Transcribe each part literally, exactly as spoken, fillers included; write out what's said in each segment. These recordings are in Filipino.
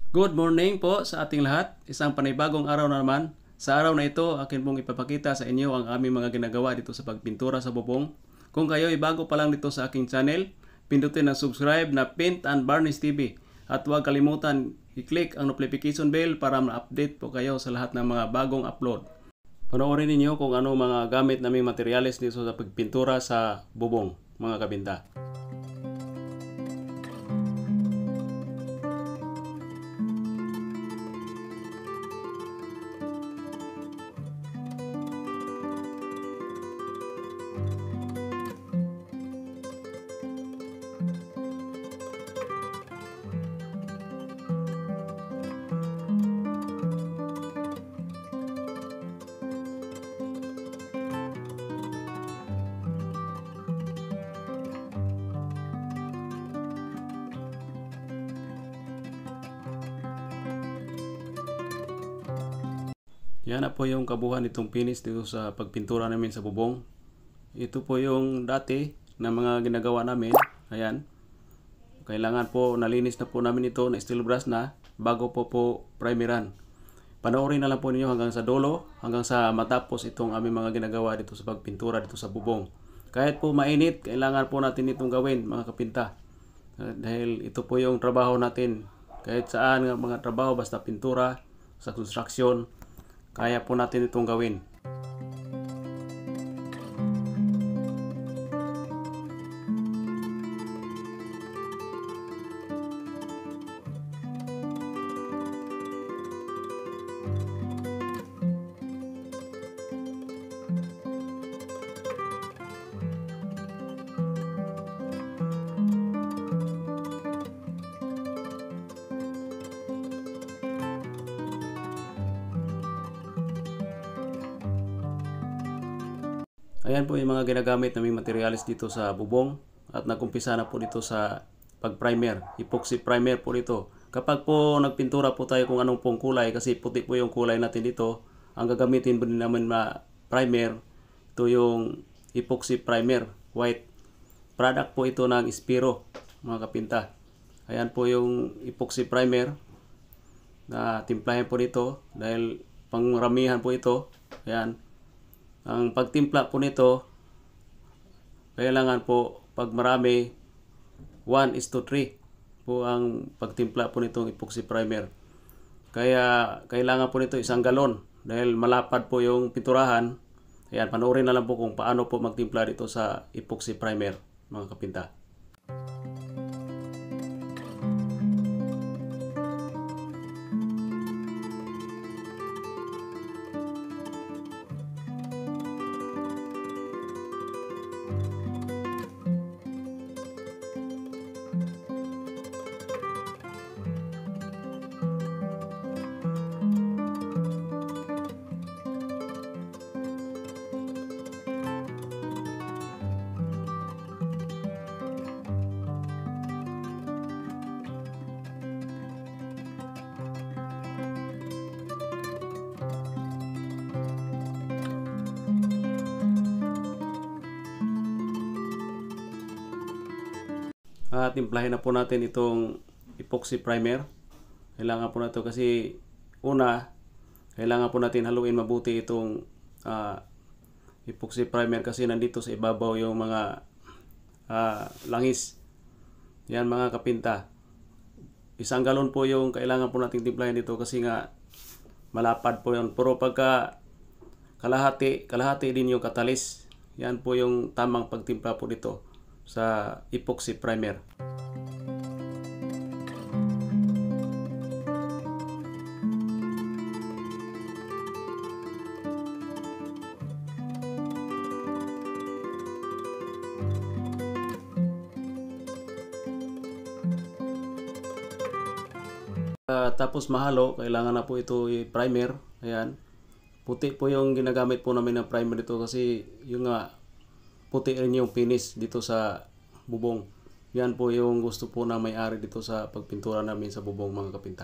Good morning po sa ating lahat. Isang panibagong araw na naman. Sa araw na ito, akin pong ipapakita sa inyo ang aming mga ginagawa dito sa pagpintura sa bubong. Kung kayo ay bago pa lang dito sa aking channel, pindutin ang subscribe na Paint and Varnish T V. At huwag kalimutan i-click ang notification bell para ma-update po kayo sa lahat ng mga bagong upload. Panoorin ninyo kung ano mga gamit naming materyales dito sa pagpintura sa bubong, mga kabinta. Yan na po yung kabuuan nitong finish dito sa pagpintura namin sa bubong. Ito po yung dati na mga ginagawa namin. Ayan. Kailangan po nalinis na po namin ito na steel brush na bago po po primeran. Panoorin na lang po ninyo hanggang sa dulo, hanggang sa matapos itong aming mga ginagawa dito sa pagpintura dito sa bubong. Kahit po mainit, kailangan po natin itong gawin, mga kapinta. Dahil ito po yung trabaho natin. Kahit saan mga trabaho, basta pintura, sa construction, kaya po natin itong gawin. Ayan po yung mga ginagamit naming materials dito sa bubong at nagumpisa na po dito sa pag-primer, epoxy primer po dito. Kapag po nagpintura po tayo kung anong pong kulay, kasi puti po yung kulay natin dito, ang gagamitin po din naman na primer, ito yung epoxy primer, white. Product po ito ng Spiro, mga kapinta. Ayan po yung epoxy primer na timplahin po dito dahil pangramihan po ito. Ayan. Ang pagtimpla po nito, kailangan po pag marami, one is to three po ang pagtimpla po nitong epoxy primer. Kaya kailangan po nito isang galon dahil malapad po yung pinturahan. Ayan, panoorin na lang po kung paano po magtimpla dito sa epoxy primer, mga kapinta. At timplahin na po natin itong epoxy primer. Kailangan po na ito kasi una, kailangan po natin haluin mabuti itong uh, epoxy primer kasi nandito sa ibabaw yung mga uh, langis. Yan, mga kapinta. Isang galon po yung kailangan po natin timplahin dito kasi nga malapad po yun. Pero pagka kalahati, kalahati din yung katalis. Yan po yung tamang pagtimpla po dito sa epoxy primer. Uh, tapos mahalo, kailangan na po ito i-primer. Ayan. Puti po yung ginagamit po namin ng primer dito kasi yung nga puti rin yung finish dito sa bubong. Yan po yung gusto po na may-ari dito sa pagpintura namin sa bubong, mga kapinta.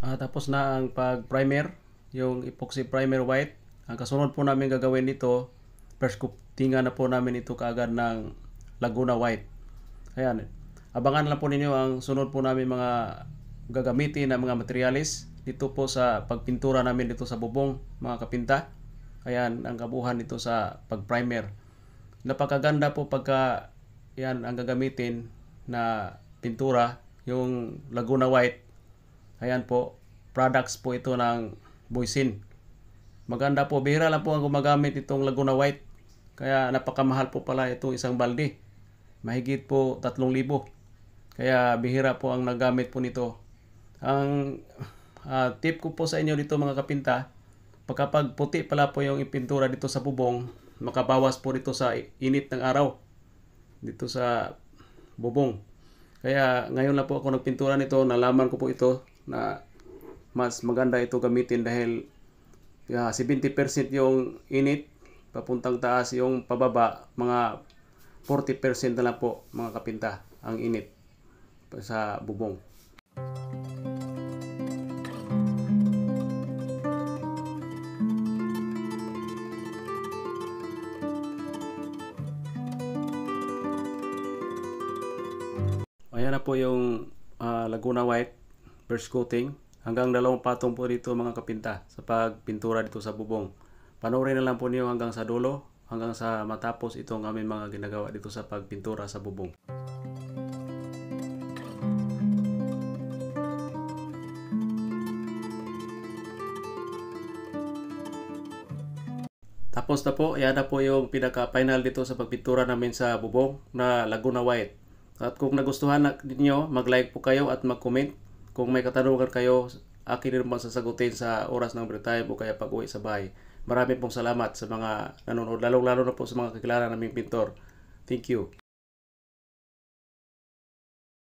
Ah, tapos na ang pag-primer, yung epoxy primer white. Ang kasunod po namin gagawin dito, first coatingan na po namin ito kaagad ng Laguna White. Ayan, abangan lang po ninyo ang sunod po namin mga gagamitin na mga materialis dito po sa pagpintura namin dito sa bubong, mga kapinta. Ayan, ang kabuhan nito sa pag-primer. Napakaganda po pagka yan ang gagamitin na pintura, yung Laguna White. Ayan po, products po ito ng Boysin. Maganda po, bihira lang po ang gumagamit itong Laguna White. Kaya napakamahal po pala itong isang balde. Mahigit po tatlong libo. Kaya bihira po ang nagamit po nito. Ang uh, tip ko po sa inyo dito mga kapinta, pagkapag puti pala po yung ipintura dito sa bubong, makabawas po dito sa init ng araw. Dito sa bubong. Kaya ngayon lang po ako nagpintura nito, nalaman ko po ito na mas maganda ito gamitin dahil uh, seventy percent yung init papuntang taas, yung pababa mga forty percent na lang po mga kapinta ang init sa bubong. Ayan na po yung uh, Laguna White first coating. Hanggang dalawang patong po dito mga kapinta sa pagpintura dito sa bubong. Panoorin na lang po niyo hanggang sa dulo, hanggang sa matapos itong aming mga ginagawa dito sa pagpintura sa bubong. Tapos na po, yan na po yung pinaka-final dito sa pagpintura namin sa bubong na Laguna White. At kung nagustuhan ninyo, mag-like po kayo at mag-comment. Kung may katanungan kayo, akin rin naman sasagutin sa oras ng break time o kaya pag-uwi sa bahay. Marami pong salamat sa mga nanonood, lalong-lalo na po sa mga kakilala naming pintor. Thank you.